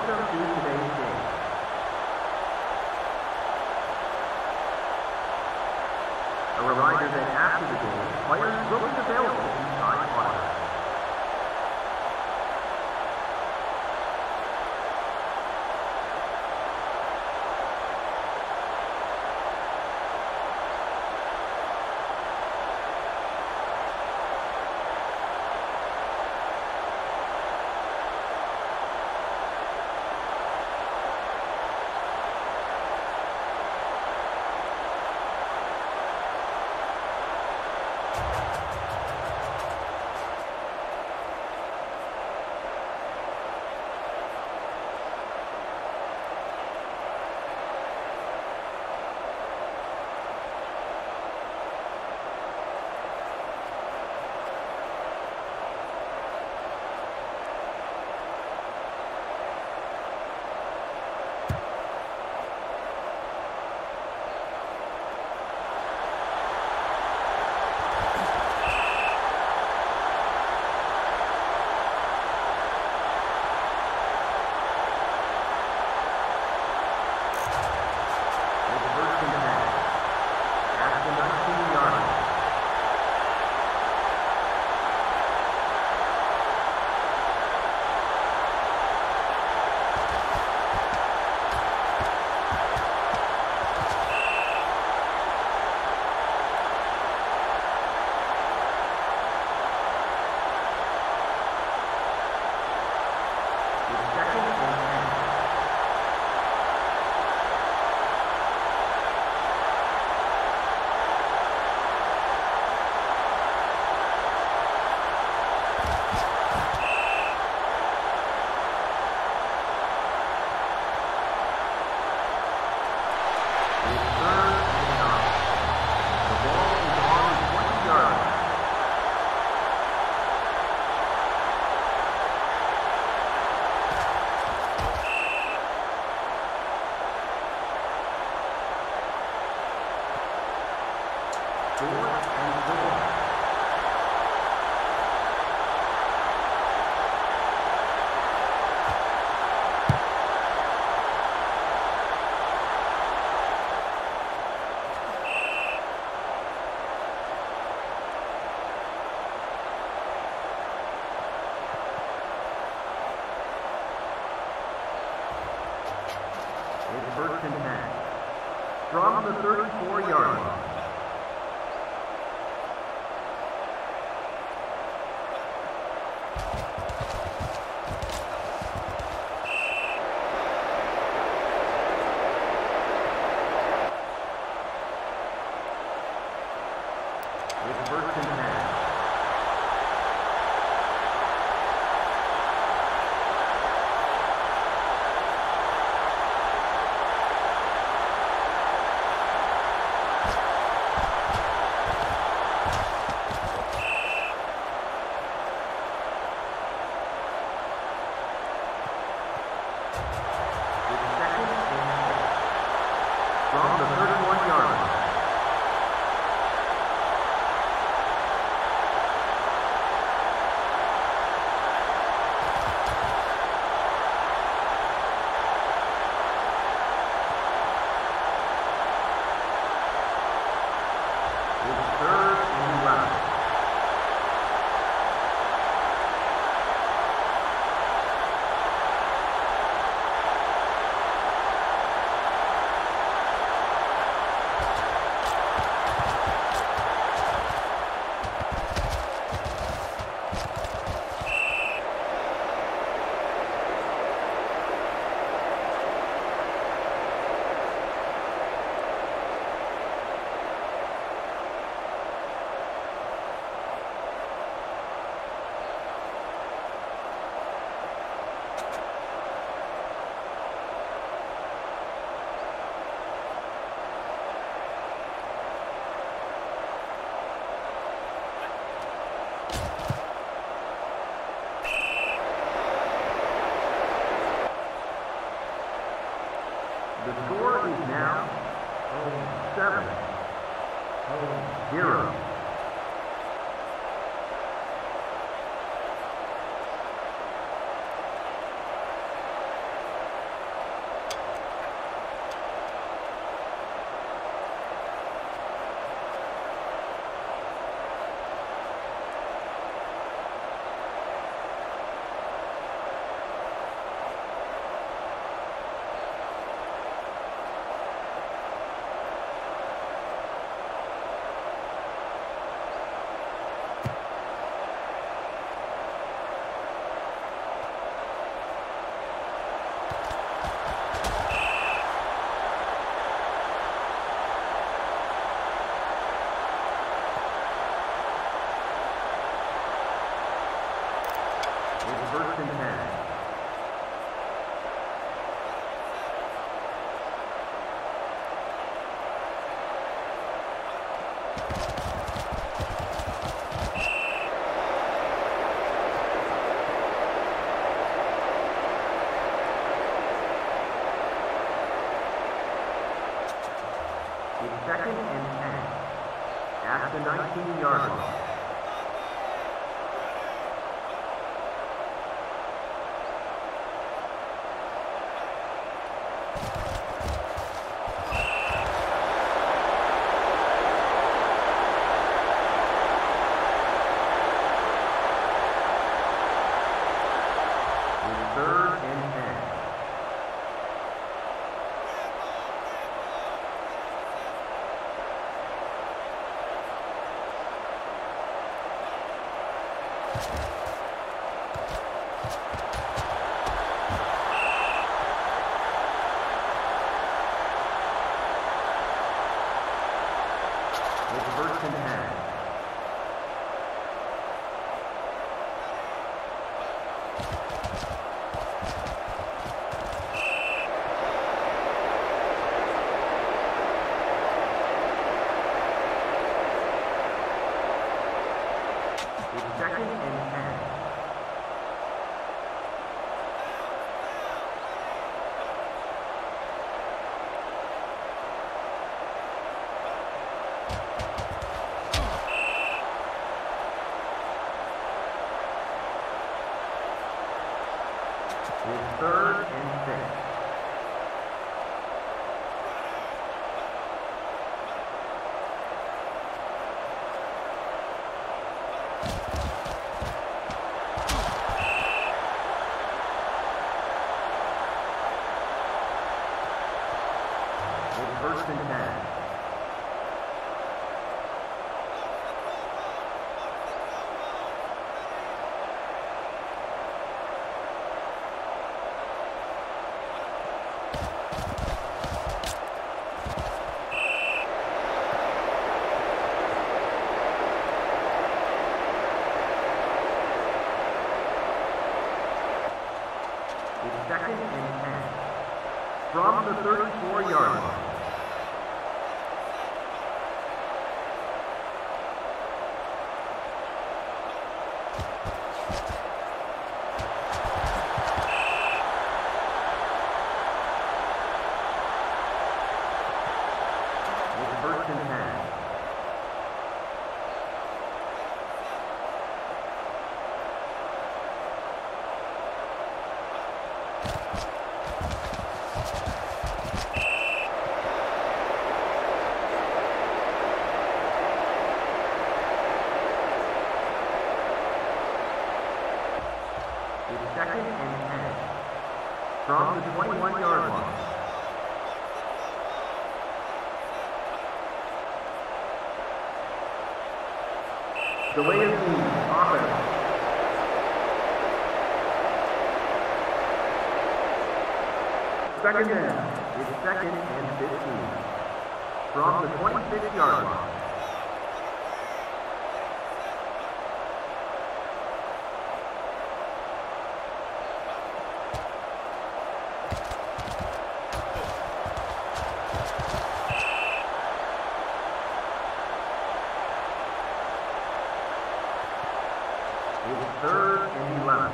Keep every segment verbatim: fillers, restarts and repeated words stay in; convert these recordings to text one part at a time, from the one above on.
Welcome to today's game. A reminder that after the game, players will be available to sign autographs. First and ten. From the thirty-four yard line. It's first and ten. From the thirty-one yard line. It's third and eleven. The score is now seven, zero. It's first and ten. It's second and ten. At the nineteen-yard line. It's third and ten. It's first and ten. It's second and ten. It's third and six. It's first and ten. It's second and ten. From the thirty-four-yard line. It's first and ten. It's second and ten. From the twenty-one-yard line. The way is the offense. Second down. It's second and fifteen. From the twenty-six-yard line. It's third and eleven.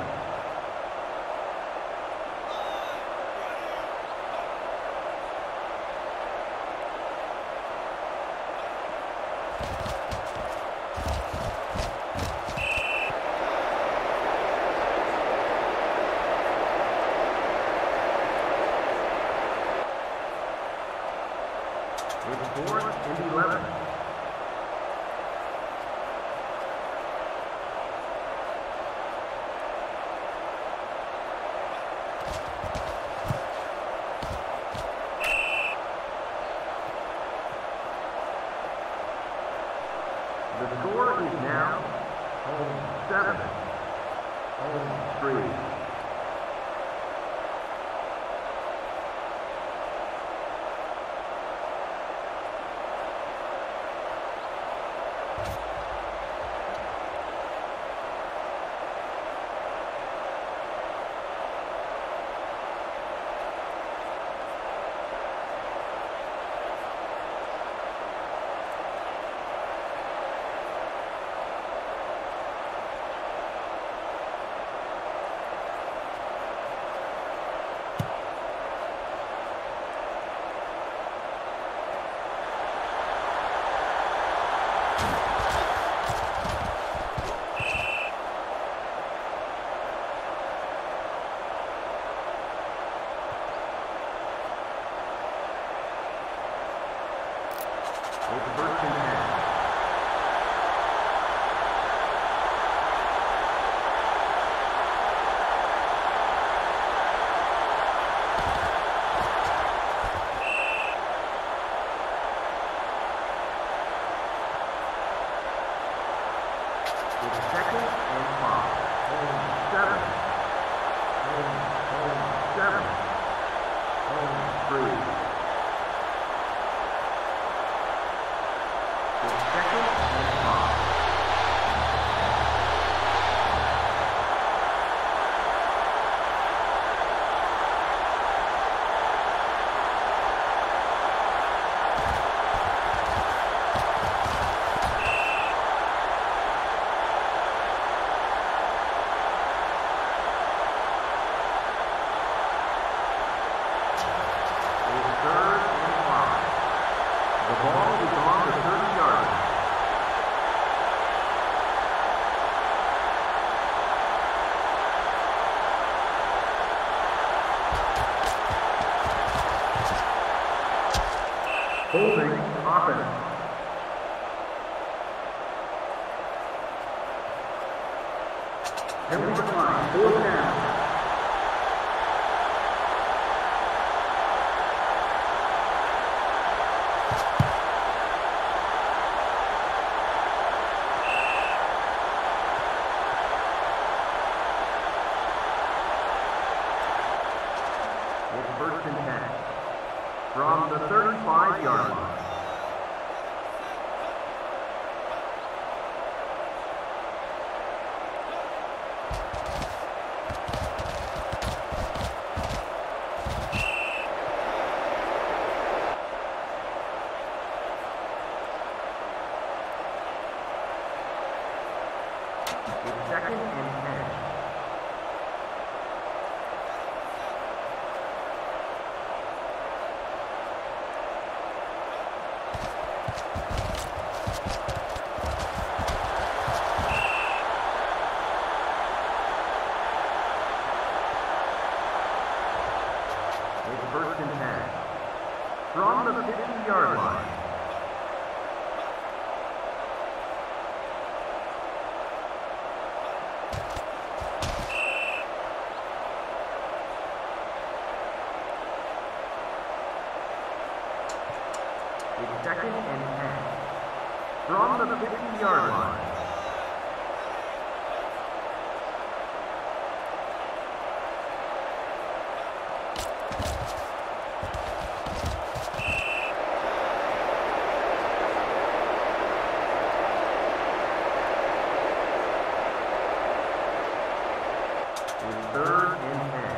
It's fourth and eleven. The score is now home seven, home three. Holding offense. Penalty decline, fourth down. It's first and ten. From the thirty-five yard line. It's second and ten. It's first and ten. From the fifty yard line. It's second and ten. From the fifty yard line. It's third and ten.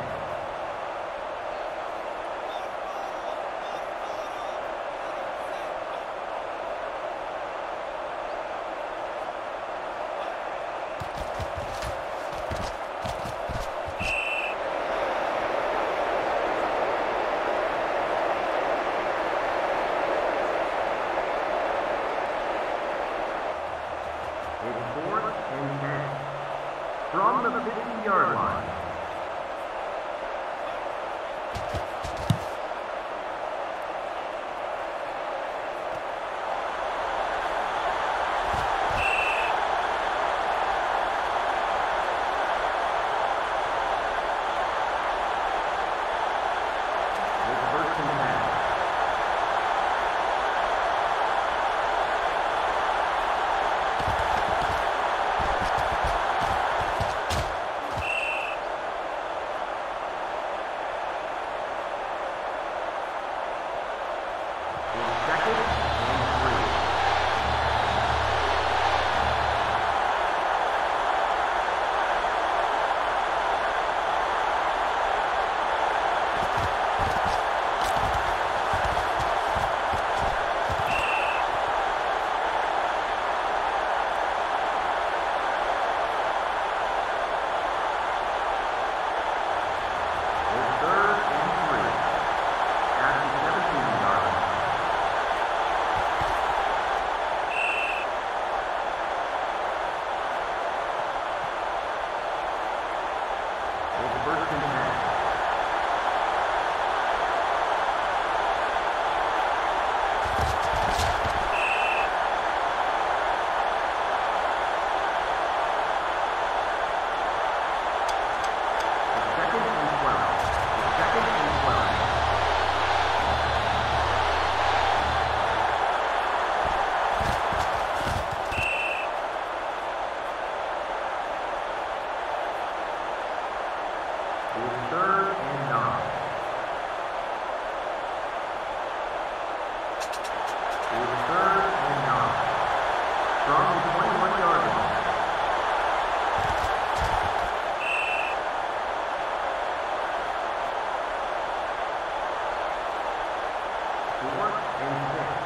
It's fourth and ten. From the fifty yard line. It's first and ten. First and ten. Second and twelve. Second and twelve. It's third and nine. It's third and nine. From the twenty-one yard line. Fourth and six.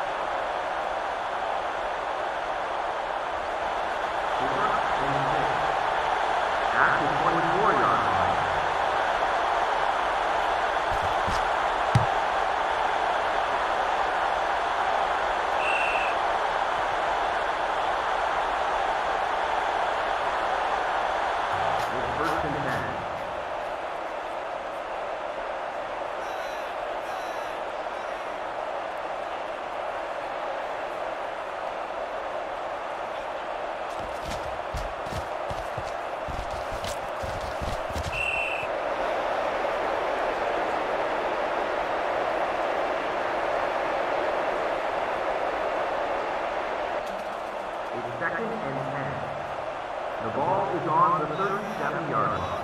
Fourth and six. At the twenty-four yard line. First and ten. second and ten. The ball is on the thirty-seven yard line.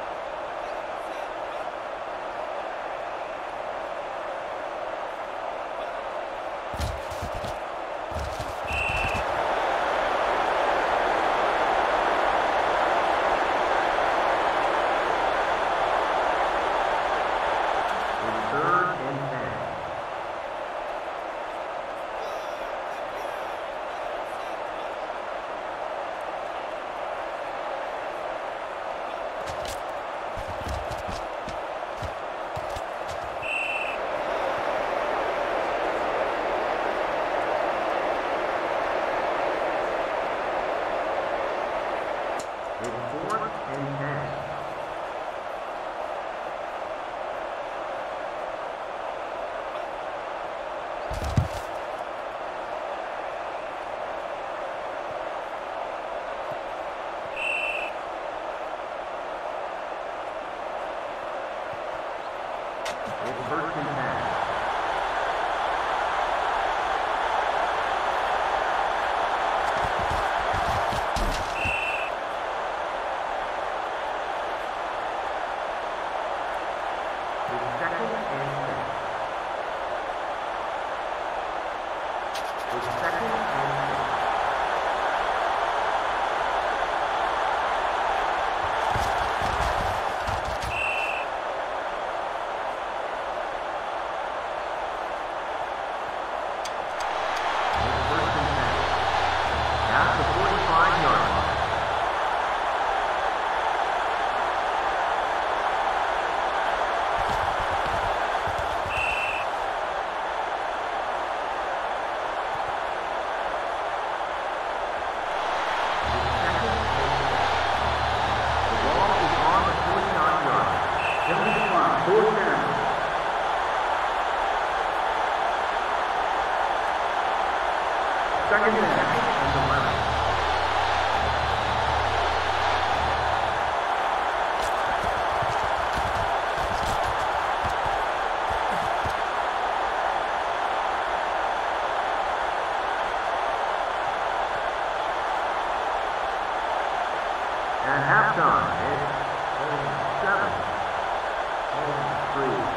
First and ten. It's second and six. It's second and six. Second and eleven. At halftime, it's seven, three.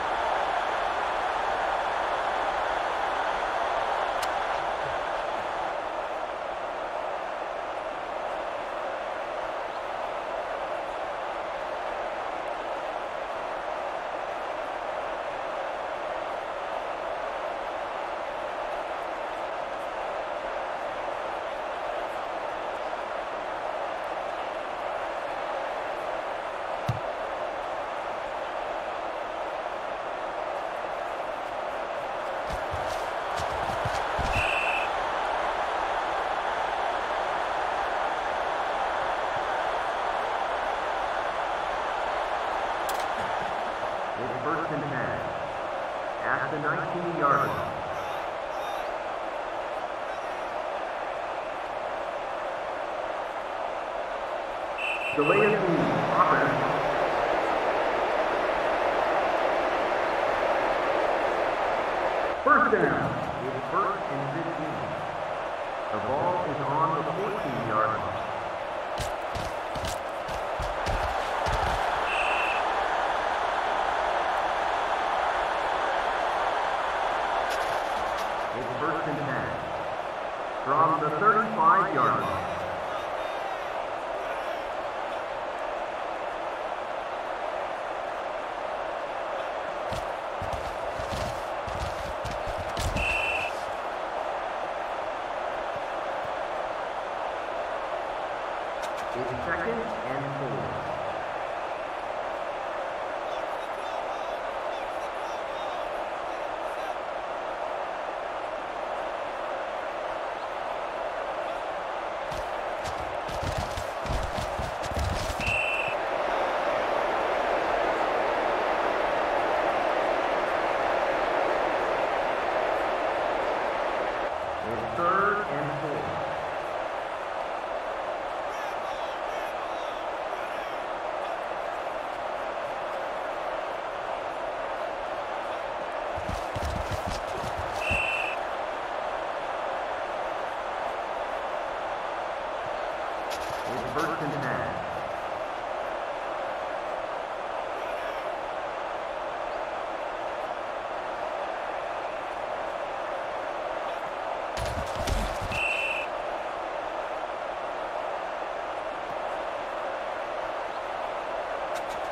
It's first and ten. At the nineteen yard line. Delay of game. Offense. First down. It's first and fifteen. The ball is on the fourteen yard line. It's first and ten. From the thirty-five yard line.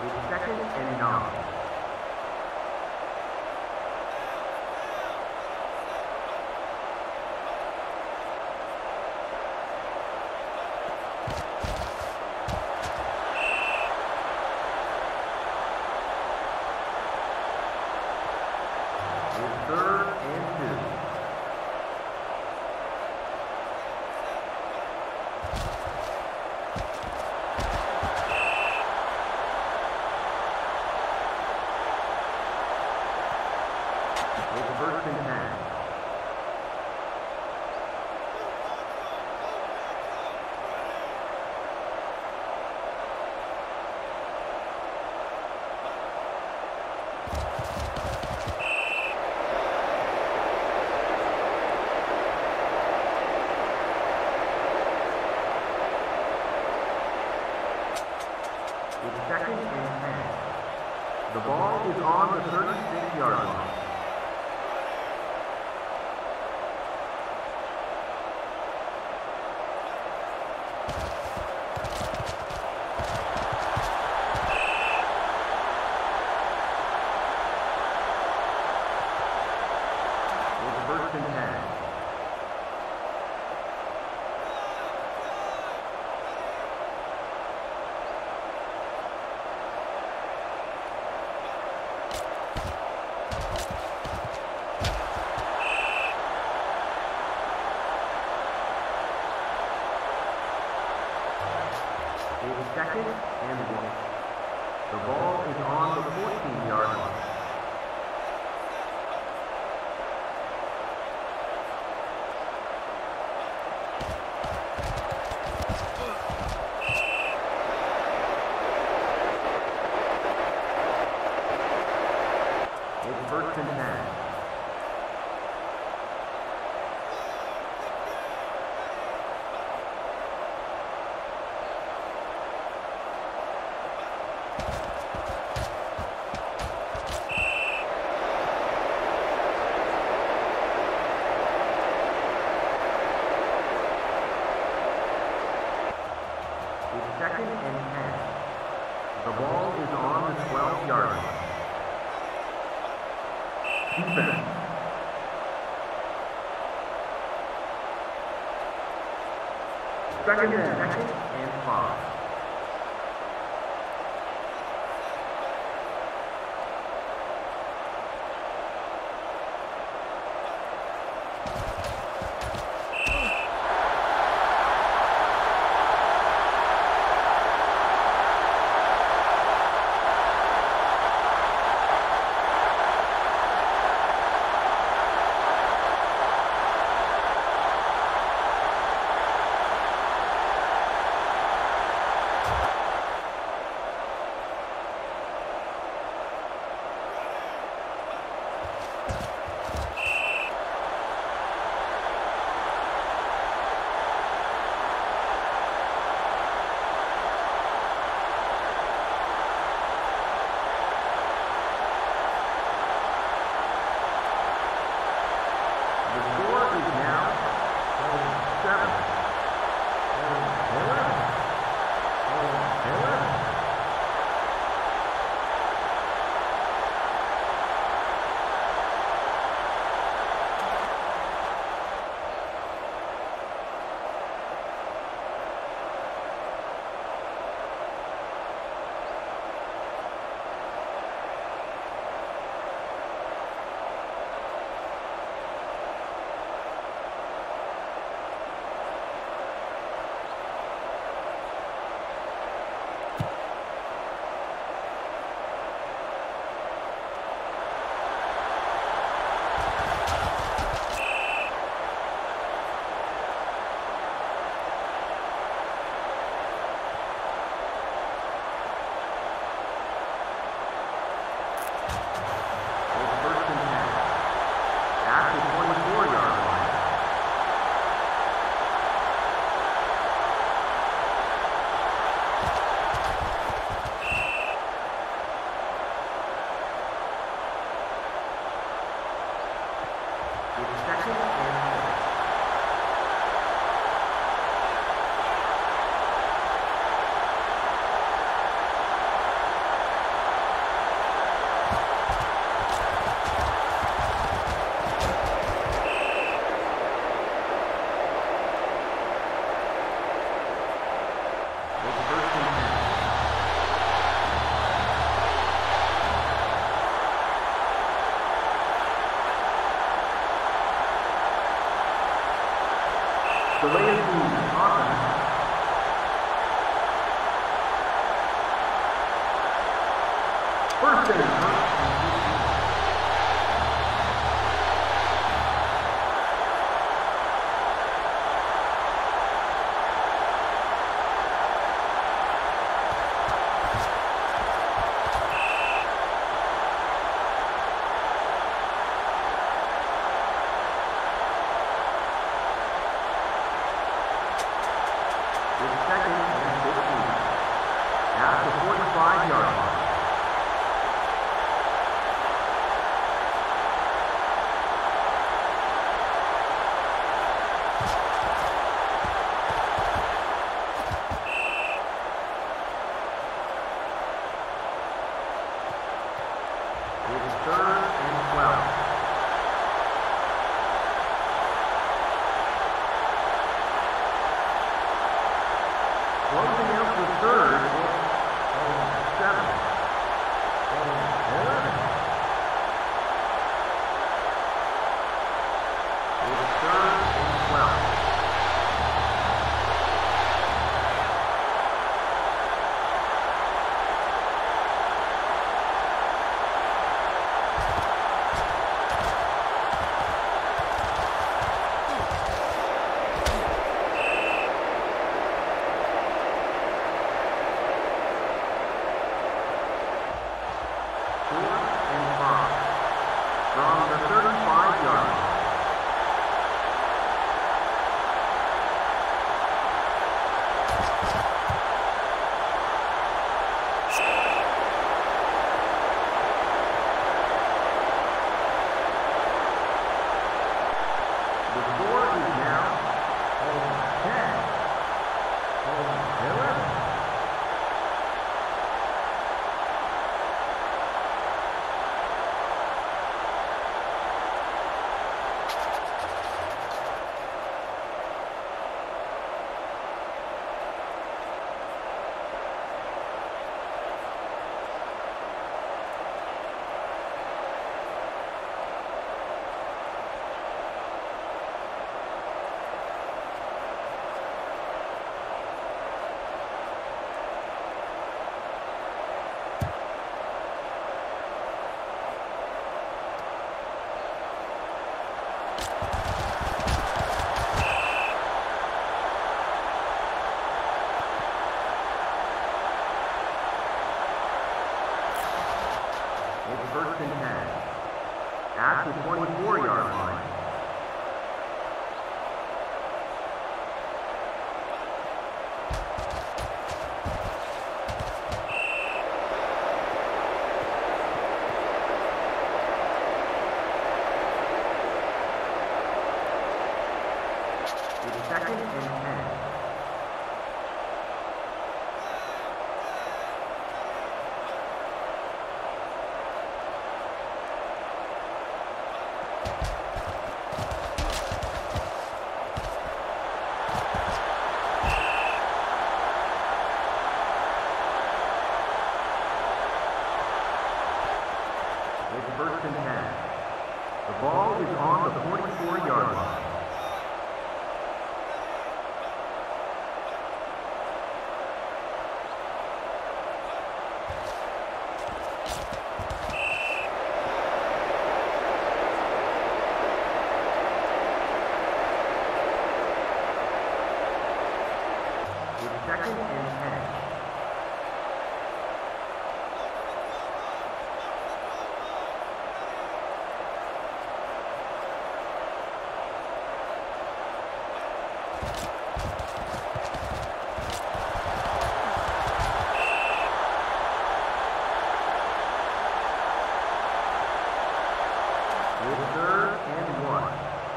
It's second and nine. It's third and two. It's first and ten. It's second and ten. The ball is on the thirty-six yard line. It's first and ten. It's second and one. The ball is on the fourteen yard line. It's first and ten. It's second and ten. The ball is on the twelve yard line. Defense. Second and second and five. First and first. First and ten. At the twenty-four yard line. It's second and ten. First and ten. The ball is on the forty-four yard line. It's second and ten. Third and one.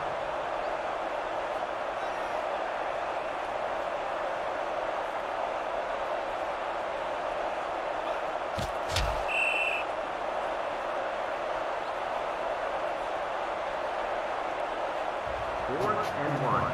Fourth and one.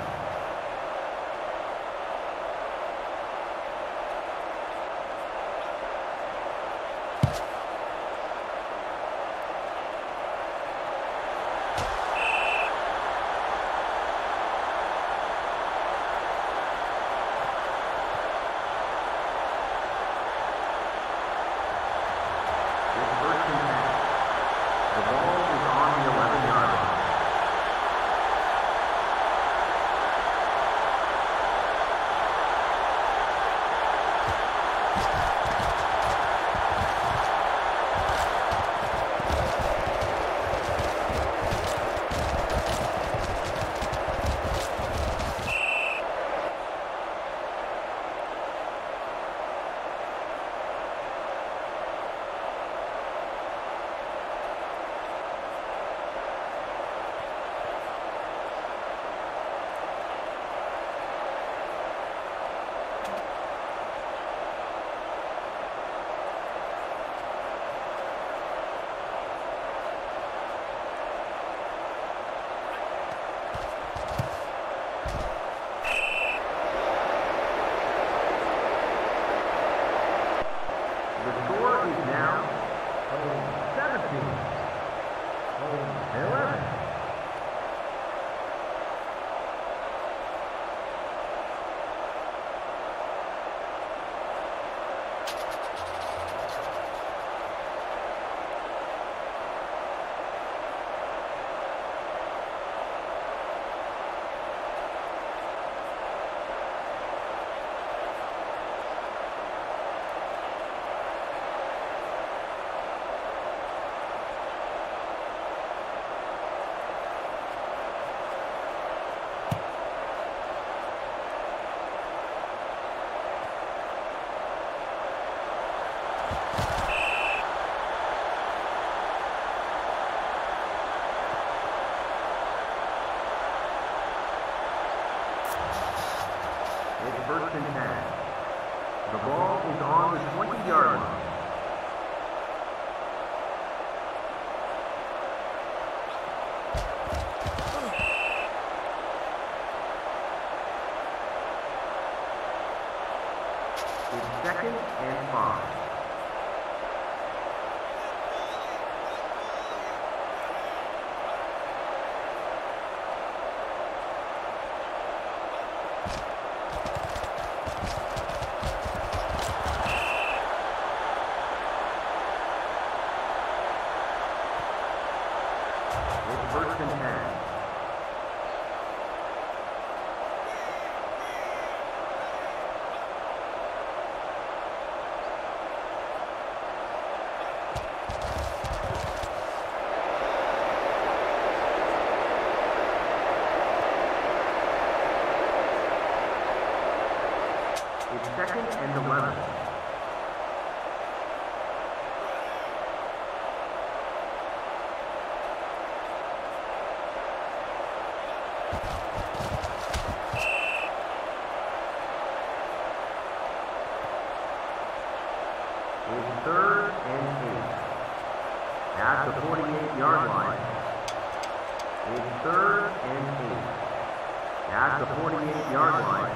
It's Home seventeen. Home eleven. It's first and ten. The ball is on the twenty-yard line. It's second and five. It's first and ten. It's second and eleven. It's third and eight. At the forty-eight-yard line. It's third and eight. At the forty-eight-yard line.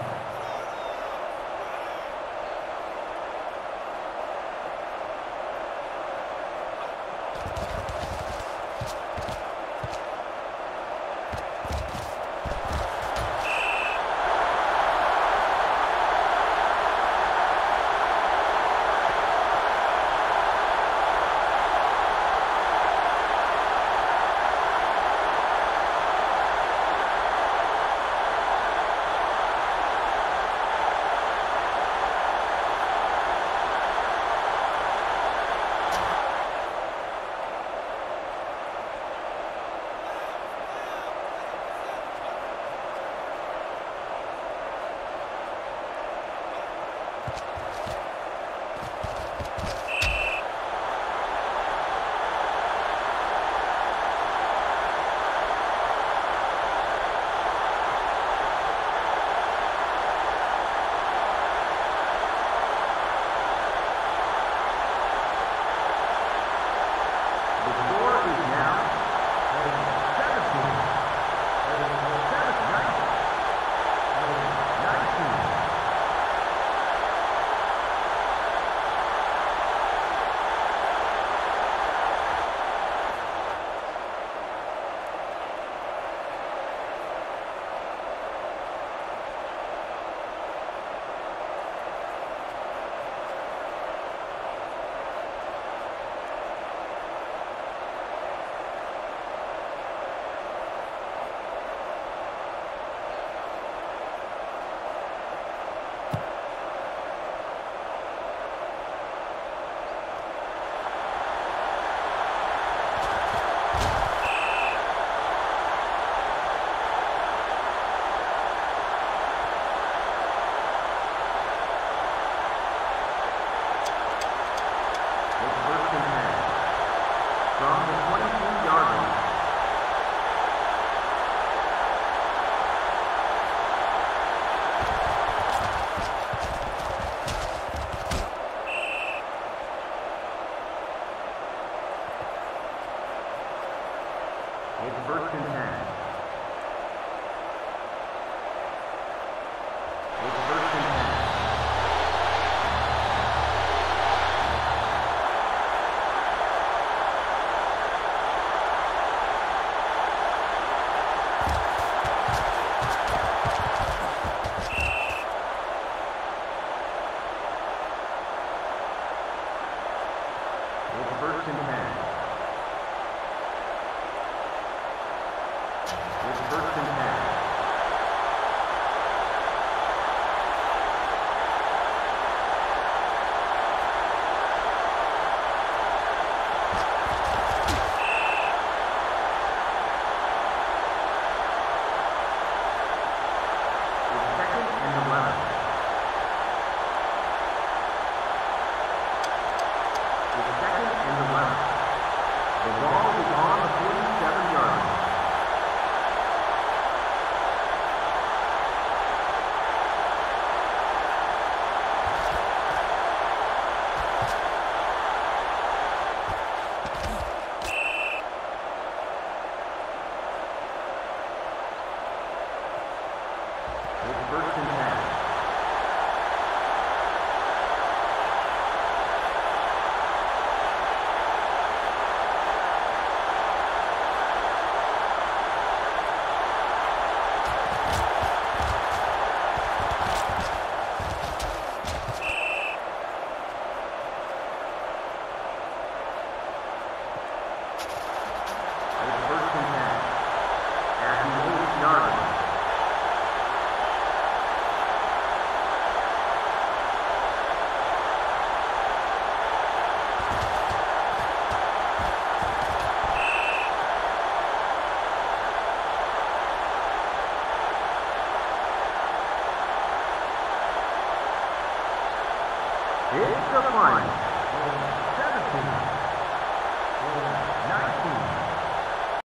It's first and ten. It's first and ten. first and ten. It's first and ten. First and ten. It's first and ten. At the eight-yard line. It's the final.